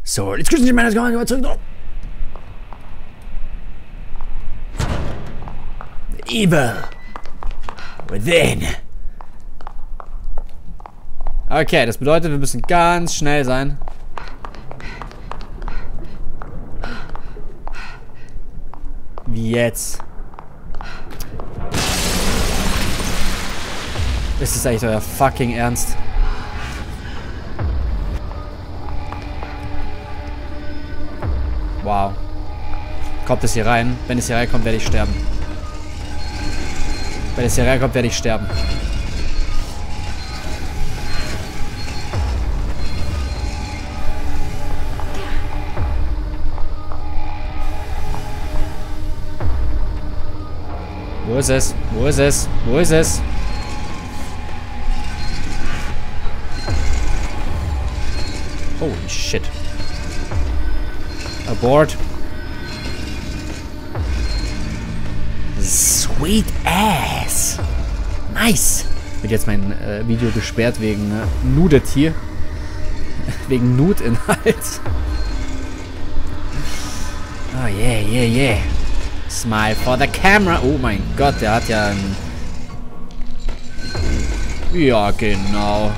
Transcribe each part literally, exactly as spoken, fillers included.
So, jetzt grüßen Sie meine Kamera zurück. The evil within. Okay, das bedeutet, wir müssen ganz schnell sein. Wie jetzt? Ist das eigentlich euer fucking Ernst? Wow. Kommt es hier rein? Wenn es hier reinkommt, werde ich sterben. Wenn es hier reinkommt, werde ich sterben. Wo ist es? Wo ist es? Wo ist es? Holy shit. Abort. Sweet ass. Nice. Wird jetzt mein äh, Video gesperrt wegen äh, Nudity. Wegen Nude-Inhalt. Oh yeah, yeah, yeah. Smile for the camera. Oh mein Gott, der hat ja ein... Ja, genau.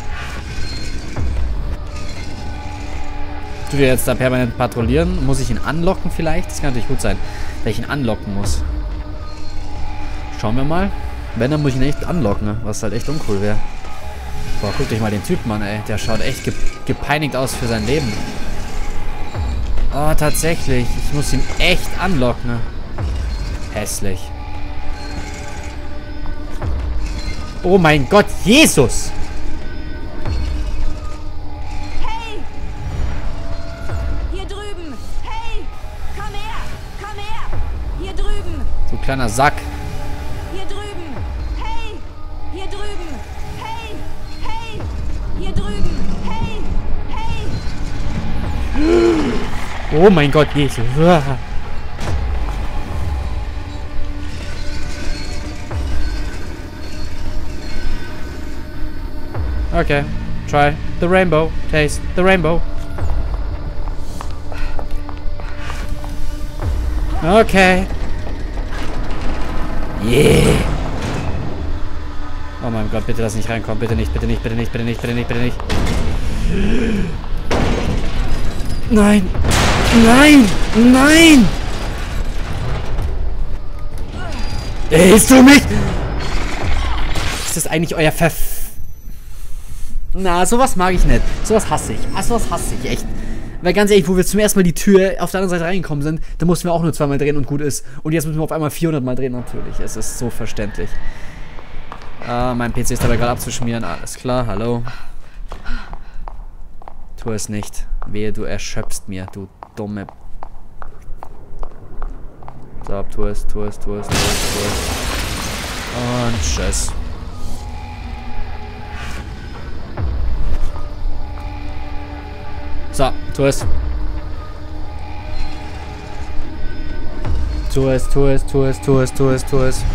Tut er jetzt da permanent patrouillieren? Muss ich ihn anlocken vielleicht? Das kann natürlich gut sein, dass ich ihn anlocken muss. Schauen wir mal. Wenn, dann muss ich ihn echt anlocken, was halt echt uncool wäre. Boah, guckt euch mal den Typen an, ey. Der schaut echt ge gepeinigt aus für sein Leben. Oh, tatsächlich. Ich muss ihn echt anlocken. Hässlich. Oh mein Gott, Jesus! Hey! Hier drüben! Hey! Komm her! Komm her! Hier drüben! So ein kleiner Sack. Hier drüben! Hey! Hier drüben! Hey! Hey! Hier drüben! Hey! Hey! Oh mein Gott, Jesus. Okay, try the rainbow. Taste the rainbow. Okay. Yeah. Oh mein Gott, bitte lass nicht reinkommen. Bitte nicht, bitte nicht, bitte nicht, bitte nicht, bitte nicht, bitte nicht. Nein. Nein. Nein. Hilfst du mich? Ist das eigentlich euer Verf... Na, sowas mag ich nicht. Sowas hasse ich. Ah, sowas hasse ich, echt. Weil ganz ehrlich, wo wir zum ersten Mal die Tür auf der anderen Seite reingekommen sind, da mussten wir auch nur zweimal drehen und gut ist. Und jetzt müssen wir auf einmal vierhundert Mal drehen, natürlich. Es ist so verständlich. Ah, mein P C ist dabei gerade abzuschmieren. Alles klar, hallo. Tu es nicht. Wehe, du erschöpfst mir, du dumme... So, tu es, tu es, tu es, tu es, tu es. Und tschüss. So, tu es. Tu es, tu es, tu es, tu es, tu es, tu es.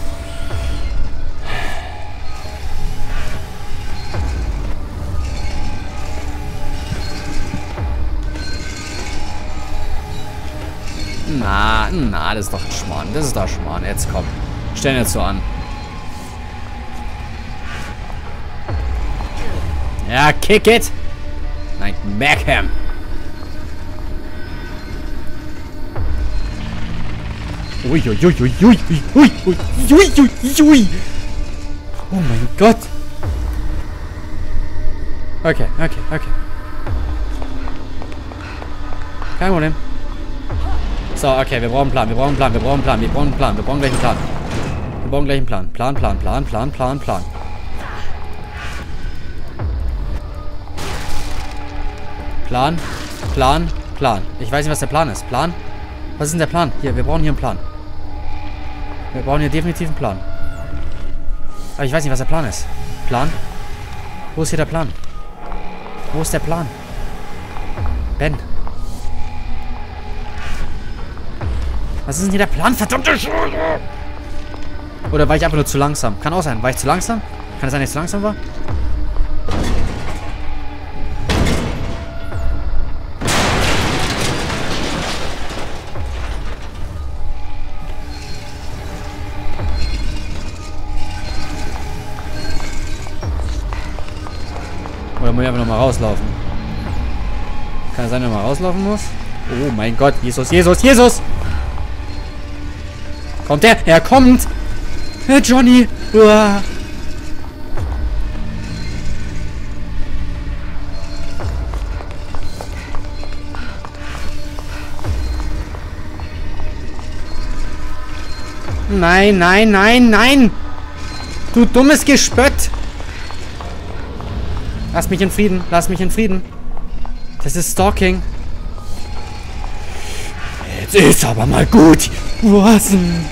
Na, na, das ist doch ein Schmarrn. Das ist doch ein Schmarrn. Jetzt komm. Stell jetzt so an. Ja, kick it. Like Beckham. Ui, ui, ui, ui, ui, ui, ui, ui, ui, ui. Oh mein Gott. Okay, okay, okay. Kein Problem. So, okay, wir brauchen einen Plan, wir brauchen einen Plan, wir brauchen einen Plan, wir brauchen einen Plan, wir brauchen gleich einen Plan. Wir brauchen gleich einen Plan. Plan, Plan, Plan, Plan, Plan, Plan. Plan, Plan, Plan. Ich weiß nicht, was der Plan ist. Plan? Was ist denn der Plan? Hier, wir brauchen hier einen Plan. Wir brauchen hier definitiv einen Plan. Aber ich weiß nicht, was der Plan ist. Plan? Wo ist hier der Plan? Wo ist der Plan? Ben. Was ist denn hier der Plan? Verdammte Scheiße! Oder war ich einfach nur zu langsam? Kann auch sein. War ich zu langsam? Kann es sein, dass ich zu langsam war? muss ich einfach nochmal rauslaufen. Kann es sein, dass man rauslaufen muss? Oh mein Gott, Jesus, Jesus, Jesus! Kommt er? Er kommt! Herr Johnny! Uah. Nein, nein, nein, nein! Du dummes Gespött! Lass mich in Frieden, lass mich in Frieden. Das ist Stalking. Jetzt ist aber mal gut. Was denn?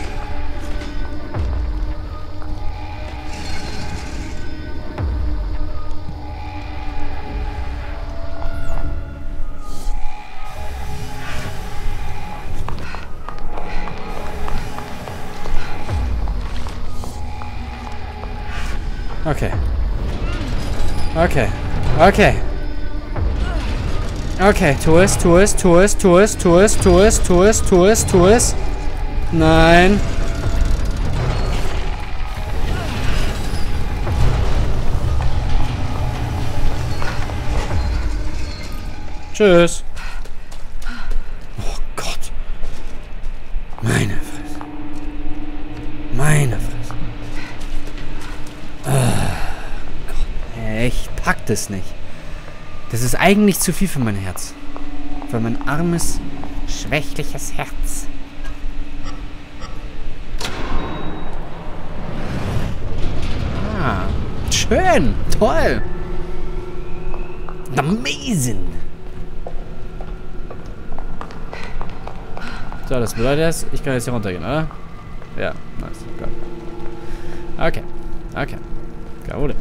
Okay. Okay. Okay. Okay, tu es, tu es, tu es, tu es, tu es, tu es, tu es, tu es, tu es. Nein. Tschüss. Oh Gott. Meine Fresse. Meine Fresse. Oh Gott. Ich pack das nicht. Das ist eigentlich zu viel für mein Herz. Für mein armes, schwächliches Herz. Ah, schön, toll. Amazing. So, das bedeutet jetzt, ich kann jetzt hier runtergehen, oder? Ja, nice, gut. Okay, okay. Kein Problem.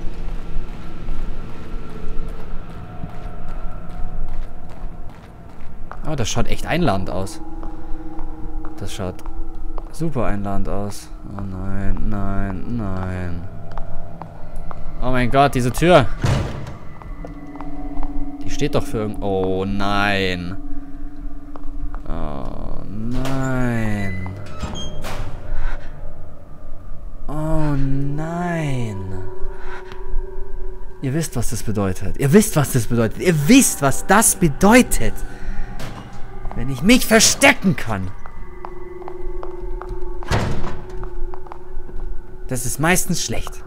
Oh, das schaut echt einladend aus. Das schaut super einladend aus. Oh nein, nein, nein. Oh mein Gott, diese Tür. Die steht doch für irgend... Oh nein. Oh nein. Oh nein. Ihr wisst, was das bedeutet. Ihr wisst, was das bedeutet. Ihr wisst, was das bedeutet. Wenn ich mich verstecken kann. Das ist meistens schlecht.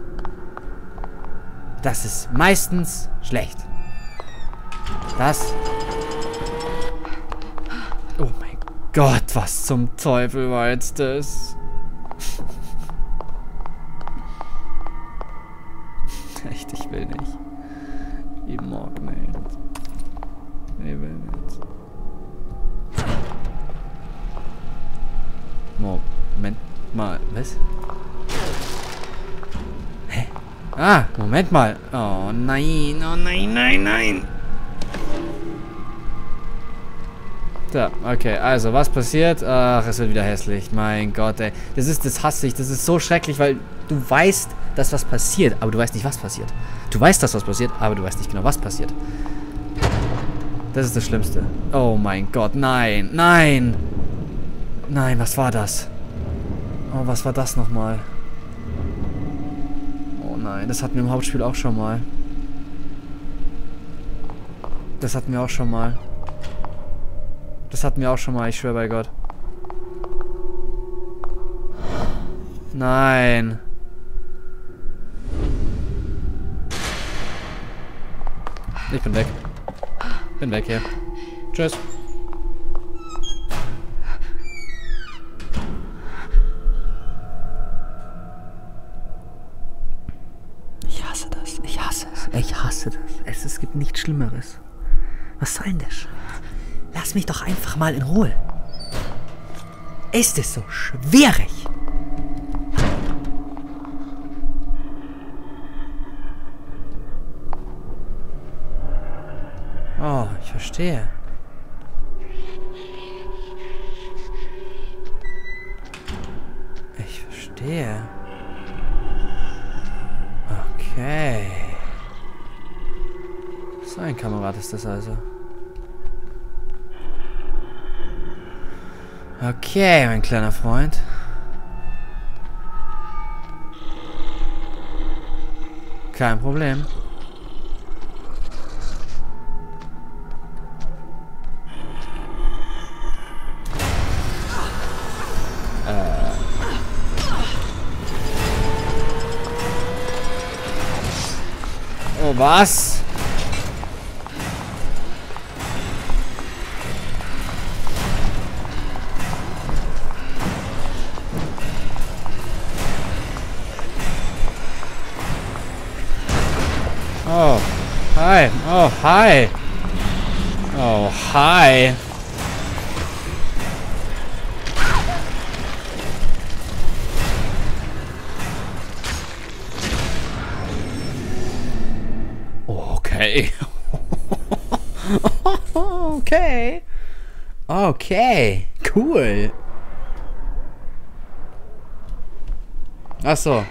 Das ist meistens schlecht. Das... Oh mein Gott, was zum Teufel war jetzt das? Echt, ich will nicht. Ich mag nicht. Ich will nicht. Moment mal, was? Hä? Ah, Moment mal. Oh nein, oh nein, nein, nein. Da, okay, also was passiert? Ach, es wird wieder hässlich. Mein Gott, ey. Das ist, das hasse ich. Das ist so schrecklich, weil du weißt, dass was passiert, aber du weißt nicht, was passiert. Du weißt, dass was passiert, aber du weißt nicht genau, was passiert. Das ist das Schlimmste. Oh mein Gott, nein, nein. Nein, was war das? Oh, was war das nochmal? Oh nein, das hatten wir im Hauptspiel auch schon mal. Das hatten wir auch schon mal. Das hatten wir auch schon mal, ich schwöre bei Gott. Nein. Ich bin weg. Bin weg hier. Tschüss. Ich hasse das. Ich hasse es. Ich hasse das. Es, es gibt nichts Schlimmeres. Was soll denn das? Lass mich doch einfach mal in Ruhe. Ist es so schwierig? Oh, ich verstehe. Ich verstehe. Okay. So ein Kamerad ist das also. Okay, mein kleiner Freund. Kein Problem. was? Oh, hi. Oh, hi. Oh, hi. Okay. Okay. Okay. Cool. Ach so.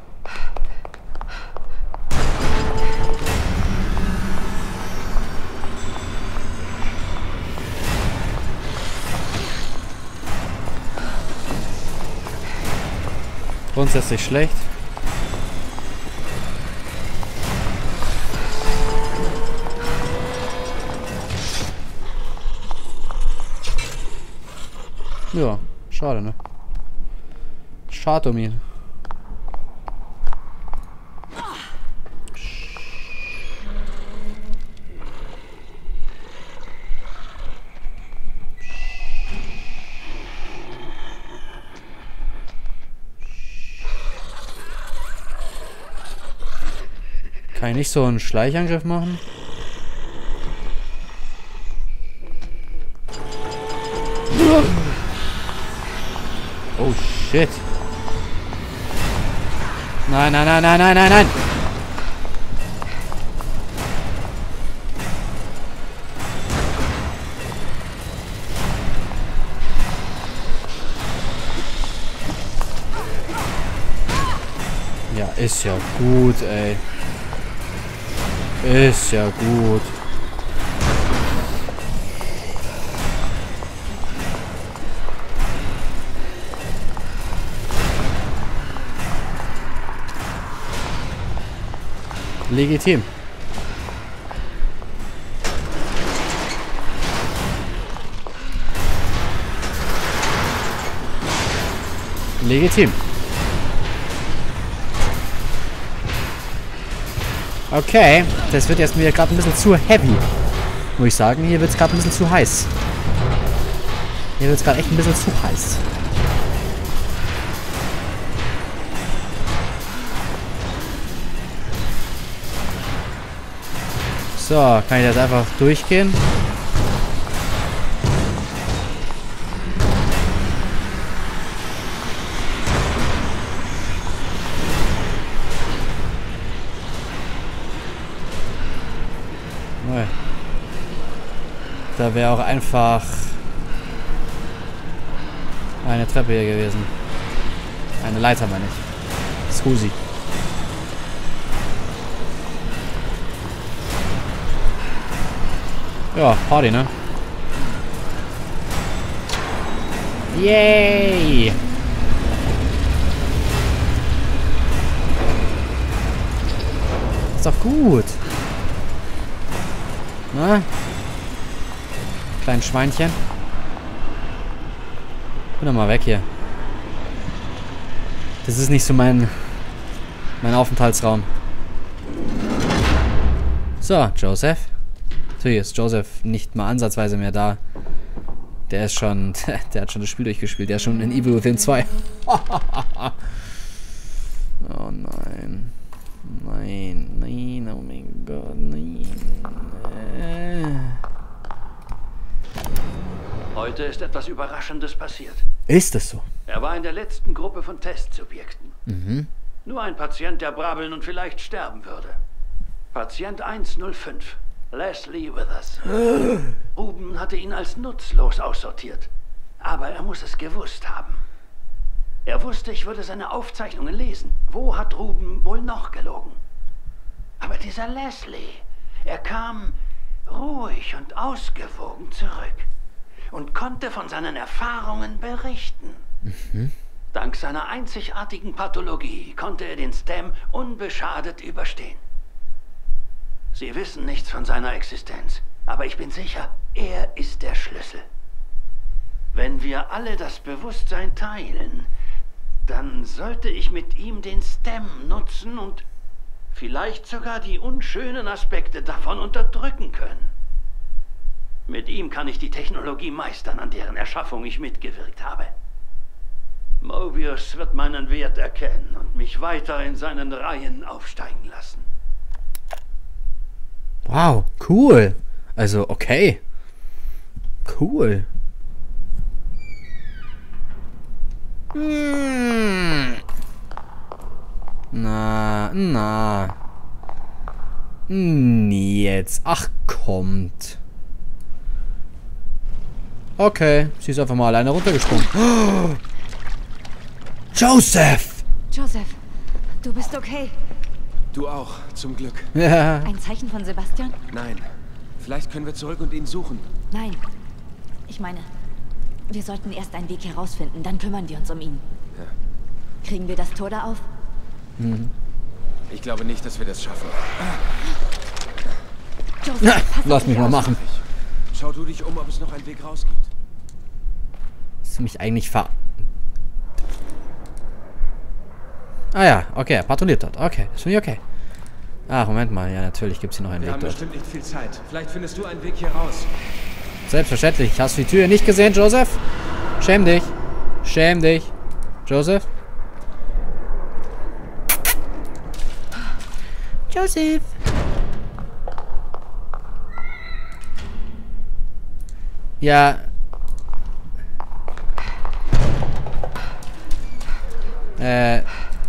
Grundsätzlich schlecht. Ja, schade, ne? Schade um ihn. Kann ich nicht so einen Schleichangriff machen? Oh shit. Nein, nein, nein, nein, nein, nein, nein. Ja, ist ja gut, ey. Ist ja gut. Legitim. Legitim. Okay, das wird jetzt mir gerade ein bisschen zu heavy. Muss ich sagen, hier wird es gerade ein bisschen zu heiß. Hier wird es gerade echt ein bisschen zu heiß. So, kann ich das einfach durchgehen? Da wäre auch einfach eine Treppe hier gewesen. Eine Leiter, meine ich. Scusi. Ja, Party, ne? Yay! Ist doch gut. Na? Kleinen Schweinchen. Bin doch mal weg hier. Das ist nicht so mein mein Aufenthaltsraum. So, Joseph. Natürlich ist Joseph nicht mal ansatzweise mehr da. Der ist schon, der hat schon das Spiel durchgespielt. Der ist schon in Evil Within zwei. Oh nein. Nein, nein, oh mein Gott, nein. Äh. Heute ist etwas Überraschendes passiert. Ist das so? Er war in der letzten Gruppe von Testsubjekten. Mhm. Nur ein Patient, der brabbeln und vielleicht sterben würde. Patient eins null fünf. Leslie Withers. Ruben hatte ihn als nutzlos aussortiert. Aber er muss es gewusst haben. Er wusste, ich würde seine Aufzeichnungen lesen. Wo hat Ruben wohl noch gelogen? Aber dieser Leslie, er kam ruhig und ausgewogen zurück und konnte von seinen Erfahrungen berichten. Mhm. Dank seiner einzigartigen Pathologie konnte er den Stem unbeschadet überstehen. Sie wissen nichts von seiner Existenz, aber ich bin sicher, er ist der Schlüssel. Wenn wir alle das Bewusstsein teilen, dann sollte ich mit ihm den Stem nutzen und Vielleicht sogar die unschönen Aspekte davon unterdrücken können. Mit ihm kann ich die Technologie meistern, an deren Erschaffung ich mitgewirkt habe. Mobius wird meinen Wert erkennen und mich weiter in seinen Reihen aufsteigen lassen. Wow, cool. Also, okay. Cool. Hm. Na, na. Nee, jetzt. Ach, kommt. Okay, sie ist einfach mal alleine runtergesprungen. Oh. Joseph! Joseph, du bist okay. Du auch, zum Glück. Ja. Ein Zeichen von Sebastian? Nein. Vielleicht können wir zurück und ihn suchen. Nein. Ich meine, wir sollten erst einen Weg herausfinden, dann kümmern wir uns um ihn. Ja. Kriegen wir das Tor da auf? Mhm. Ich glaube nicht, dass wir das schaffen. Joseph, Na, pass auf lass dich mich mal auf. machen. Schau du dich um, ob es noch einen Weg raus gibt. Hast du mich eigentlich ver... Ah ja, okay, er patrouilliert dort. Okay, das finde ich okay. Ach, Moment mal. Ja, natürlich gibt es hier noch einen Wir Weg haben dort. bestimmt nicht viel Zeit. Vielleicht findest du einen Weg hier raus. Selbstverständlich. Hast du die Tür nicht gesehen, Joseph? Schäm dich. Schäm dich. Joseph? Joseph. Ja. Äh.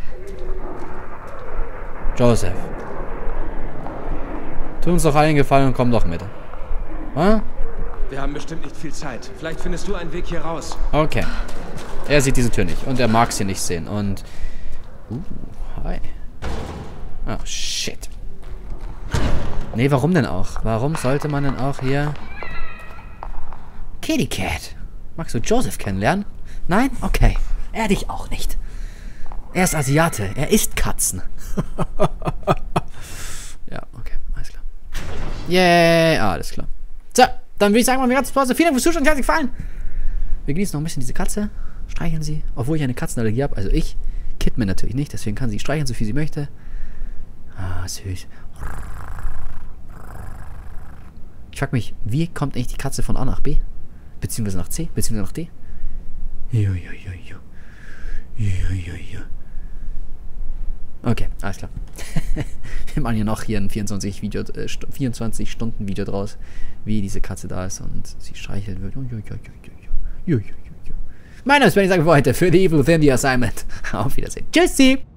Joseph. Tu uns doch allen Gefallen und komm doch mit. Hm? Wir haben bestimmt nicht viel Zeit. Vielleicht findest du einen Weg hier raus. Okay. Er sieht diese Tür nicht. Und er mag sie nicht sehen. Und... Uh, hi. Oh, shit. Nee, warum denn auch? Warum sollte man denn auch hier... Kitty Cat. Magst du Joseph kennenlernen? Nein? Okay. Er dich auch nicht. Er ist Asiate. Er isst Katzen. Ja, okay. Alles klar. Yay. Ah, alles klar. So, dann würde ich sagen, machen wir ganz Pause. Vielen Dank fürs Zuschauen. Hat euch gefallen. Wir genießen noch ein bisschen diese Katze. Streicheln sie. Obwohl ich eine Katzenallergie habe. Also ich. Kidman natürlich nicht. Deswegen kann sie streicheln, so viel sie möchte. Ah, süß. Ich frage mich, wie kommt eigentlich die Katze von A nach B? Beziehungsweise nach C? Beziehungsweise nach D? Jo, jo, jo, jo. Jo, jo, jo. Okay, alles klar. Wir machen hier noch hier ein vierundzwanzig Stunden Video draus, wie diese Katze da ist und sie streichelt wird. Jo, jo, jo, jo, jo. Jo, jo, jo, jo. Mein Name ist Benny, sagen wir heute für The Evil Within The Assignment. Auf Wiedersehen. Tschüssi!